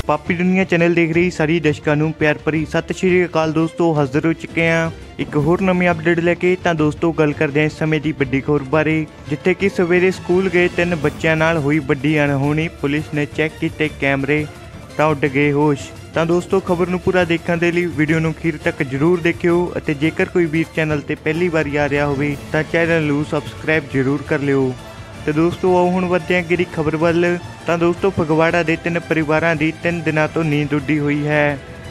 पापी दुनिया चैनल देख रही सारी दर्शकों ਨੂੰ प्यार भरी सत श्री अकाल। दोस्तों हाजिर हो चुके हैं एक होर नवी अपडेट लेके। तो दोस्तों गल करते हैं इस समय की बड़ी खबर बारे, जिथे कि सवेरे स्कूल गए 3 बच्चों नाल हुई बड़ी अणहोनी। पुलिस ने चैक किए कैमरे तो उड गए होश। तो दोस्तों खबर नूं पूरा देखने के लिए वीडियो नूं अखीर तक जरूर देखियो। और जेकर कोई वीर चैनल ते पहली बार आ रहा हो तो चैनल नूं सबसक्राइब जरूर कर लियो। तो दोस्तों आओ हुण वधदे हां अगली खबर वल। तो दोस्तों फगवाड़ा के 3 परिवारों की 3 दिनों तो नींद उड्डी हुई है।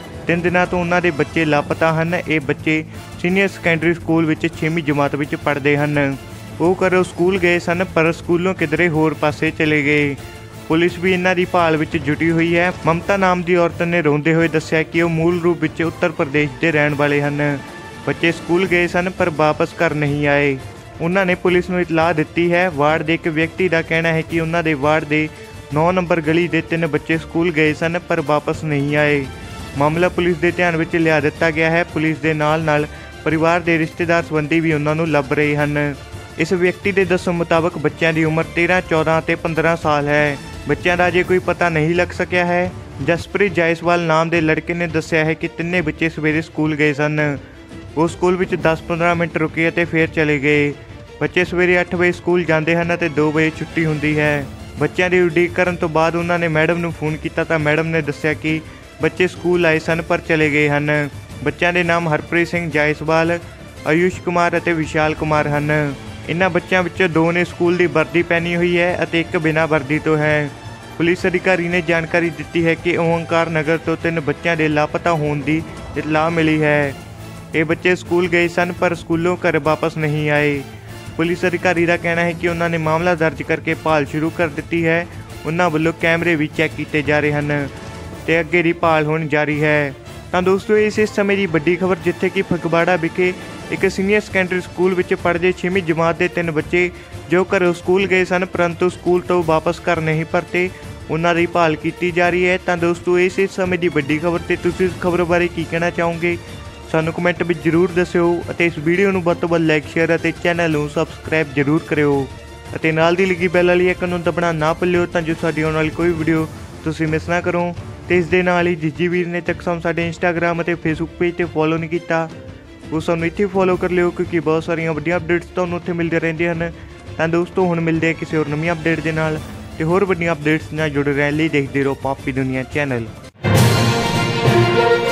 3 दिनों तो उन्हों के बच्चे लापता हैं। ये बच्चे सीनियर सैकेंडरी स्कूल में 6वीं जमात में पढ़ते हैं। वो घरों स्कूल गए सन पर स्कूलों किधरे होर पासे चले गए। पुलिस भी इन्हों की भाल में जुटी हुई है। ममता नाम की औरत ने रोंदे हुए दस्सिया कि वो मूल रूप में उत्तर प्रदेश के रहने वाले हैं। बच्चे स्कूल गए सन पर वापस घर नहीं आए। उन्होंने पुलिस को इतलाह दी है। वार्ड के एक व्यक्ति का कहना है कि उन्होंने वार्ड के 9 नंबर गली के 3 बच्चे स्कूल गए सन पर वापस नहीं आए। मामला पुलिस के ध्यान में लिया दिता गया है। पुलिस के नाल परिवार के रिश्तेदार संबंधी भी उन्होंने लभ रहे हैं। इस व्यक्ति के दस्सण मुताबक बच्चों की उम्र 13, 14 ते 15 साल है। बच्चों का अजे कोई पता नहीं लग सकिया है। जसप्रीत जायसवाल नाम के लड़के ने दस्सिया है कि 3 बच्चे सवेरे स्कूल गए सन। वो स्कूल में 10-15 मिनट रुके और फिर चले गए। बच्चे सवेरे 8 बजे स्कूल जाते हैं तो 2 बजे छुट्टी होती है। बच्चों की उड़ीक करने तो बाद उन्होंने मैडम को फोन किया तो मैडम ने दस्सिया कि बच्चे स्कूल आए सन पर चले गए हैं। बच्चों के नाम हरप्रीत सिंह जायसवाल, आयुष कुमार और विशाल कुमार हैं। इन्होंने बच्चों में 2 ने स्कूल की वर्दी पहनी हुई है और 1 बिना वर्दी तो है। पुलिस अधिकारी ने जानकारी दी है कि ओंकार नगर तो 3 बच्चों के लापता होने की इतलाह मिली है। ये बच्चे स्कूल गए सन पर स्कूलों घर वापस नहीं आए। पुलिस अधिकारी का कहना है कि उन्होंने मामला दर्ज करके भाल शुरू कर दी है। उन्होंने वालों कैमरे भी चैक किए जा रहे हैं तो अगे की भाल होनी जारी है। तो दोस्तों इस समय की बड़ी खबर, जिथे कि फगवाड़ा विखे एक सीनियर सैकेंडरी स्कूल में पढ़ते 6वीं जमात के 3 बच्चे जो घरों स्कूल गए सन परंतु स्कूल तो वापस घर नहीं परते, उन्होंने भाल की जा रही है। तो दोस्तों इस समय की बड़ी खबर से तुसीं इस खबर बारे की कहना चाहोगे सानू कमेंट में जरूर दस्सिओ। इस वीडियो को वध तो वध लाइक शेयर और चैनल को सबसक्राइब जरूर करियो। नाल दी लगी बैल वाली आइकन नूं दबाना ना भुल्लिओ तां जो साडी आउण वाली कोई वीडियो तुसीं मिस ना करो। तो इस दे नाल ही जिस जी वीर ने तक सानू साडे इंस्टाग्राम और फेसबुक पेज पर फॉलो नहीं किया वो सानू इत्थे फॉलो कर लिओ, क्योंकि बहुत सारिया वड्डियां अपडेट्स तुहानूं उत्थे मिलदे रहिंदियां हन। तां दोस्तों हुण मिलदे हैं किसी होर नवीं अपडेट दे नाल ते होर वड्डियां अपडेट्स नाल जुड़े रहण लई देखदे रहो पापी दुनिया चैनल।